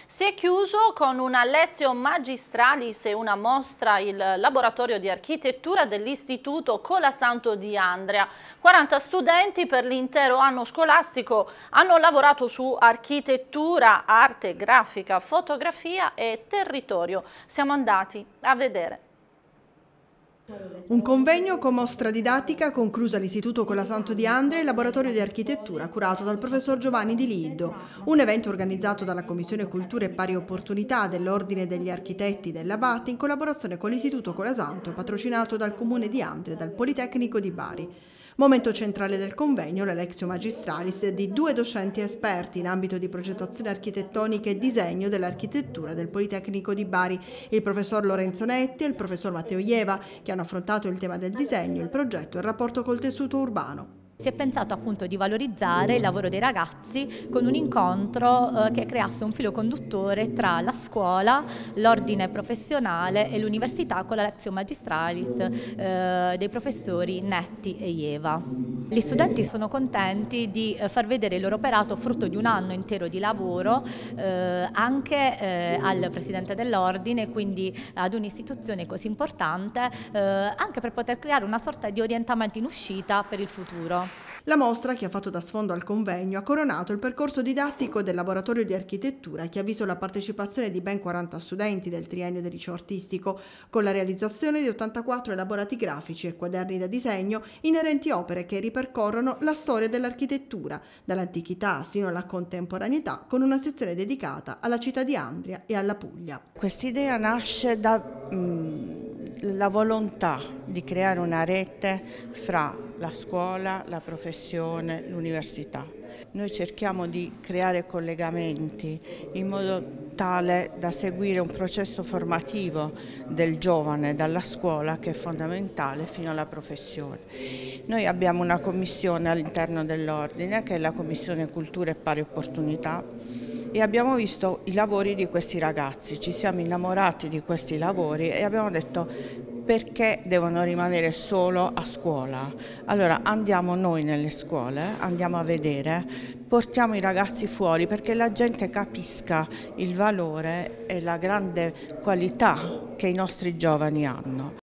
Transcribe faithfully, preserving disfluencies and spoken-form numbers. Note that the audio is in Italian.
Si è chiuso con una Lectio Magistralis e una mostra il laboratorio di architettura dell'Istituto Colasanto di Andria. quaranta studenti per l'intero anno scolastico hanno lavorato su architettura, arte, grafica, fotografia e territorio. Siamo andati a vedere. Un convegno con mostra didattica conclusa all'Istituto Colasanto di Andria e il laboratorio di architettura curato dal professor Giovanni Di Liddo. Un evento organizzato dalla Commissione Cultura e Pari Opportunità dell'Ordine degli Architetti dell'Abate in collaborazione con l'Istituto Colasanto, patrocinato dal Comune di Andria e dal Politecnico di Bari. Momento centrale del convegno, la Lectio Magistralis di due docenti esperti in ambito di progettazione architettonica e disegno dell'architettura del Politecnico di Bari, il professor Lorenzo Netti e il professor Matteo Ieva, che hanno affrontato il tema del disegno, il progetto e il rapporto col tessuto urbano. Si è pensato appunto di valorizzare il lavoro dei ragazzi con un incontro eh, che creasse un filo conduttore tra la scuola, l'ordine professionale e l'università con la Lectio Magistralis eh, dei professori Netti e Ieva. Gli studenti sono contenti di eh, far vedere il loro operato frutto di un anno intero di lavoro eh, anche eh, al presidente dell'ordine, quindi ad un'istituzione così importante, eh, anche per poter creare una sorta di orientamento in uscita per il futuro. La mostra, che ha fatto da sfondo al convegno, ha coronato il percorso didattico del laboratorio di architettura, che ha visto la partecipazione di ben quaranta studenti del triennio del liceo artistico, con la realizzazione di ottantaquattro elaborati grafici e quaderni da disegno inerenti a opere che ripercorrono la storia dell'architettura, dall'antichità sino alla contemporaneità, con una sezione dedicata alla città di Andria e alla Puglia. Quest'idea nasce dalla volontà di creare una rete fra la scuola, la professione, l'università. Noi cerchiamo di creare collegamenti in modo tale da seguire un processo formativo del giovane dalla scuola, che è fondamentale, fino alla professione. Noi abbiamo una commissione all'interno dell'ordine, che è la Commissione Cultura e Pari Opportunità, e abbiamo visto i lavori di questi ragazzi, ci siamo innamorati di questi lavori e abbiamo detto: perché devono rimanere solo a scuola? Allora andiamo noi nelle scuole, andiamo a vedere, portiamo i ragazzi fuori perché la gente capisca il valore e la grande qualità che i nostri giovani hanno.